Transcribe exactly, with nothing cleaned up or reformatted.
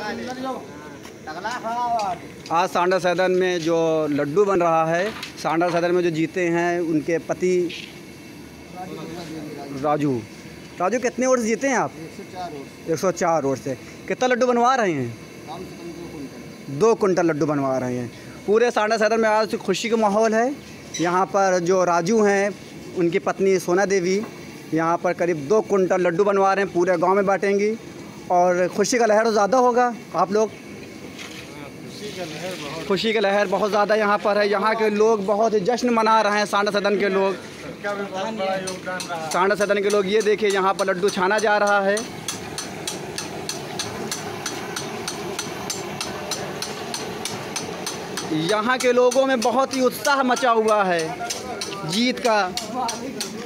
आज सांडा सदन में जो लड्डू बन रहा है, सांडा सदन में जो जीते हैं उनके पति राजू। राजू कितने वोट से जीते हैं आप? एक सौ चार वोट से। कितना लड्डू बनवा रहे हैं? दो कुंटल लड्डू बनवा रहे हैं। पूरे सांडा सदन में आज खुशी का माहौल है। यहाँ पर जो राजू हैं उनकी पत्नी सोना देवी यहाँ पर करीब दो कुंटल लड्डू बनवा रहे हैं, पूरे गांव में बांटेंगी और खुशी का लहर तो ज़्यादा होगा। आप लोग खुशी का लहर बहुत ज़्यादा यहाँ पर है। यहाँ के लोग बहुत जश्न मना रहे हैं। सांडा सदन के लोग सांडा सदन के लोग ये देखिए यहाँ पर लड्डू छाना जा रहा है। यहाँ के लोगों में बहुत ही उत्साह मचा हुआ है जीत का।